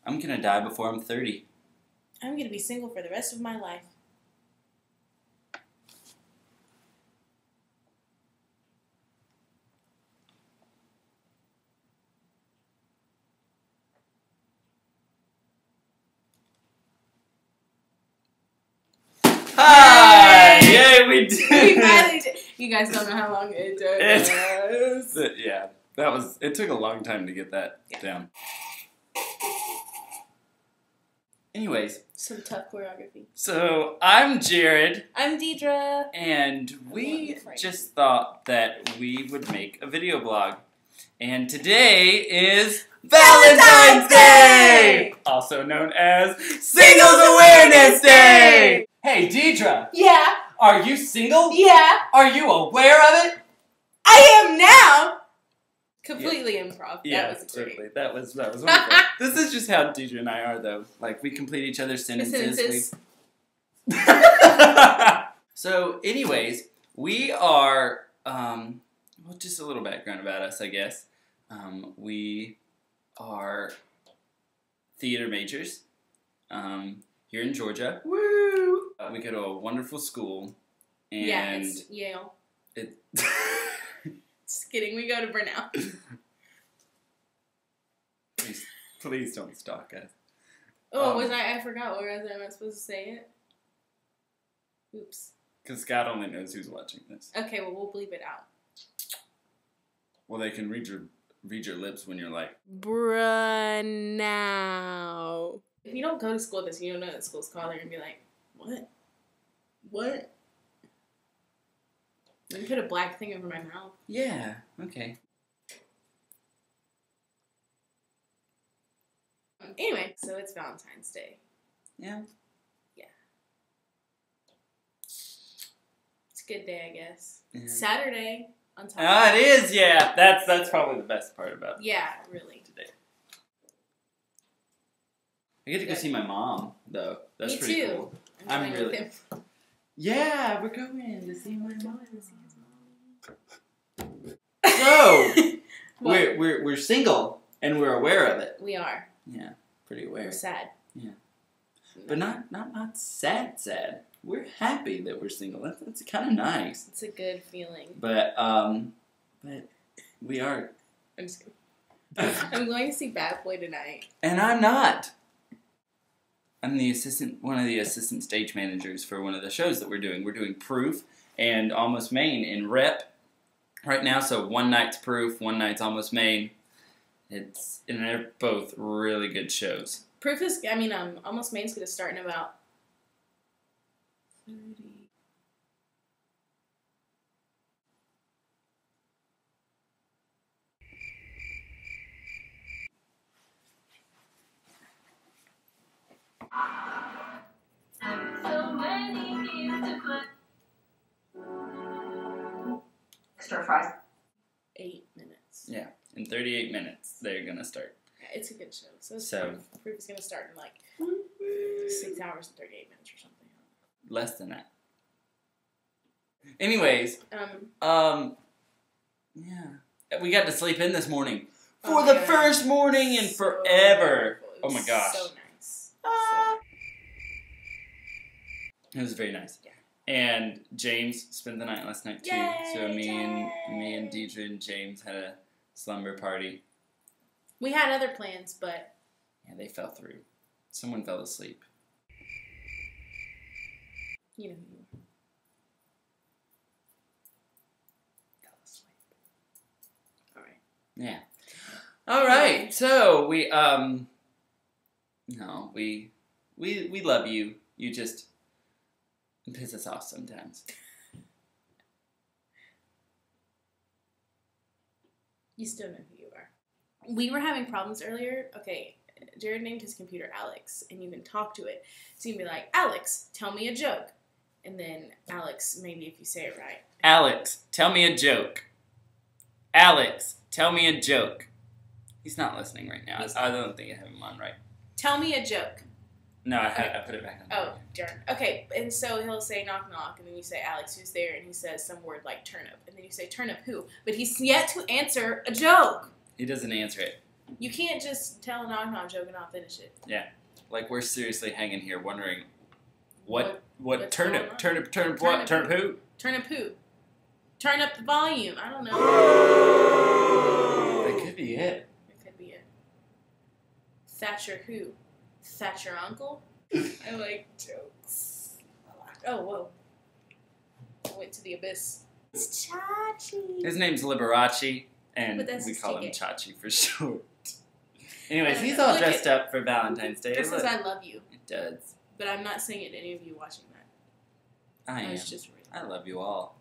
I'm gonna die before I'm 30. I'm gonna be single for the rest of my life. Hi! Yay, we did! We finally did. You guys don't know how long it took. Yeah, it took a long time to get that down. Anyways. Some tough choreography. So, I'm Jared. I'm Deidre. And we just thought that we would make a video blog. And today is Valentine's Day! Also known as Singles Awareness Day! Hey, Deidre! Yeah? Are you single? Yeah? Are you aware of it? I am now! Completely improv. Yeah, that was great. totally. That was wonderful. This is just how Deidre and I are, though. Like, we complete each other's sentences. So, anyways, we are, well, just a little background about us, I guess. We are theater majors here in Georgia. Woo! We go to a wonderful school. And yeah, it's Yale. Just kidding, we go to Burnell. Please don't stalk us. Oh, I forgot. Or was I not supposed to say it? Oops. Because God only knows who's watching this. Okay, well, we'll bleep it out. Well, they can read your lips when you're like, Brunel. If you don't go to school with us, you don't know what school's called, they're going to be like, what? What? You can put a black thing over my mouth. yeah, okay. Anyway, so it's Valentine's Day. Yeah. Yeah. It's a good day, I guess. Yeah. Saturday on top. Ah, it is, yeah. That's probably the best part about Yeah, really. today. I get to go see my mom, though. That's Me pretty too. cool. I'm going with him. Yeah, we're going to see my mom. So, we're single, and we're aware of it. We are. Yeah, pretty aware. We're sad. Yeah. But not sad. We're happy that we're single. That's kind of nice. It's a good feeling. But we are. I'm just kidding. I'm going to see Bad Boy tonight. And I'm not. I'm one of the assistant stage managers for one of the shows that we're doing. We're doing Proof and Almost Maine in Rep right now. So one night's Proof, one night's Almost Maine. And they're both really good shows. Proof is, Almost Maine's going to start in about 30. Extra fries. 8 minutes. Yeah, in 38 minutes they're going to start. Yeah, it's a good show. So Proof is going to start in like 6 hours and 38 minutes or something. Less than that. Anyways, yeah. We got to sleep in this morning. For the first morning in forever. Oh my gosh. So nice. It was very nice. Yeah. And James spent the night last night too. Yay, So me and Deidre and James had a slumber party. We had other plans, but yeah, they fell through. Someone fell asleep. You know. Fell asleep. All right. Yeah. All right. So we we love you. You just piss us off sometimes. You still know who you are. We were having problems earlier. Okay, Jared named his computer Alex, and you can talk to it. So you can be like, Alex, tell me a joke. And then Alex, maybe if you say it right. Alex, tell me a joke. Alex, tell me a joke. He's not listening right now. I don't think I have him on right. Tell me a joke. No, I put it back on. Oh, darn. Okay, and so he'll say knock knock, and then you say Alex, who's there? And he says some word like turnip. And then you say turnip who? But he's yet to answer a joke. He doesn't answer it. You can't just tell a knock-knock joke and not finish it. Like we're seriously hanging here wondering what what's turnip going on? turnip Turnip what turnip who? Turnip who? Turn up the volume. I don't know. That could be it. It could be it. Thatcher who? Thatcher uncle? I like jokes. Oh, whoa. I went to the abyss. It's Chachi. His name's Liberace, and But that's we his call him ticket. Chachi for short. Anyways, he's all Look dressed up for Valentine's Day. This Look, says I love you. it does. But I'm not saying it to any of you watching that. I am. It's just real. I love you all.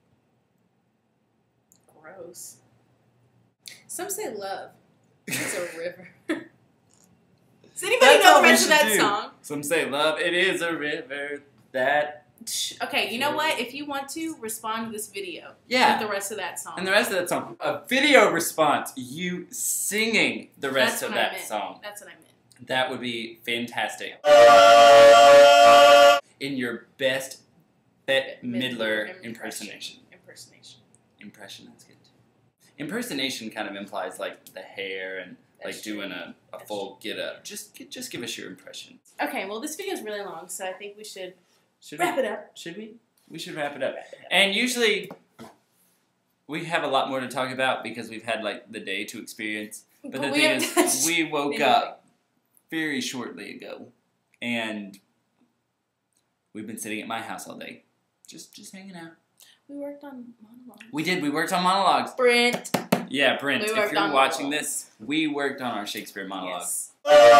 Gross. Some say love. It's a river. Does anybody That's know all the we rest of should that do. song? Some say love, it is a river that... Okay, you know what? If you want to, respond to this video Yeah. with the rest of that song. And the rest of that song. A video response, you singing the rest That's of what I that meant. song. That's what I meant. That would be fantastic. In your best Bette Midler impersonation. Impression, that's good. Impersonation kind of implies like the hair and That's like true. doing a full get up. Just give us your impression. Okay, well, this video is really long, so I think we should Should wrap we? it up. Should we? We should wrap it up. And usually we have a lot more to talk about because we've had like the day to experience. But the we thing haven't is, we woke anything. up very shortly ago, and we've been sitting at my house all day, just hanging out. We worked on monologues. We did. We worked on monologues. Brent. Yeah, Brent. We If worked you're on watching monologues. this, we worked on our Shakespeare monologues.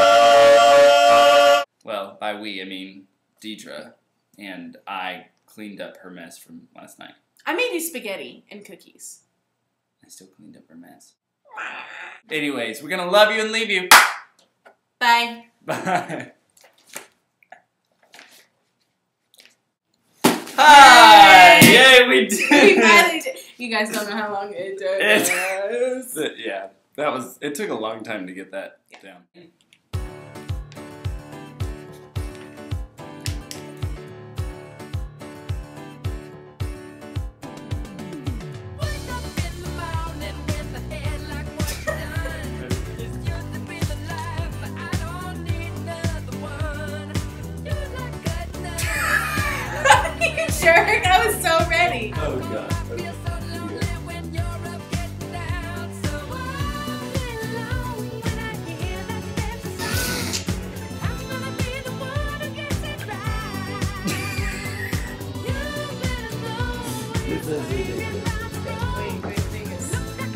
Yes. Well, by we I mean Deidre, and I cleaned up her mess from last night. I made you spaghetti and cookies. I still cleaned up her mess. Anyways, we're gonna love you and leave you. Bye. Bye. Hi! Yay, we did We it! finally did. You guys don't know how long it took. Yeah, it took a long time to get that down. You jerk! I was so ready. Oh god. This is ridiculous. Wait, Vegas.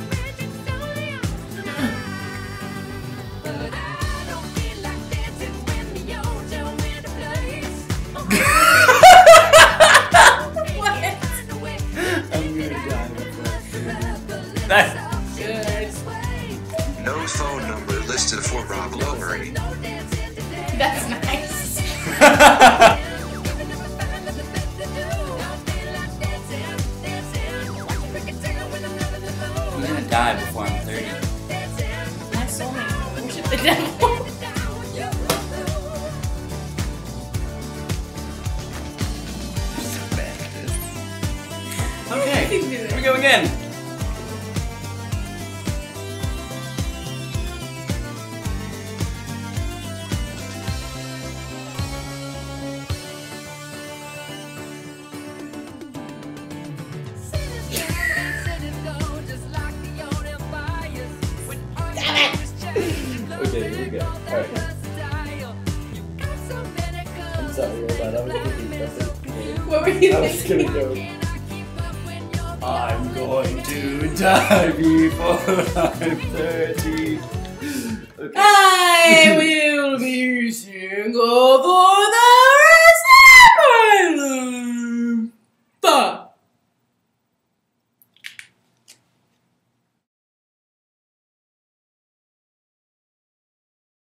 I'm gonna die before That's Good. No phone number listed for Rob Lowery. That's nice. I'm gonna die before I'm 30. My soulmate. Worship the devil. Okay, You can do it. here we go again. Okay, here we go. Alright. I'm sorry about that. I was thinking nothing. What were you I was thinking? gonna go. I'm going to die before I'm 30. Okay. I will be single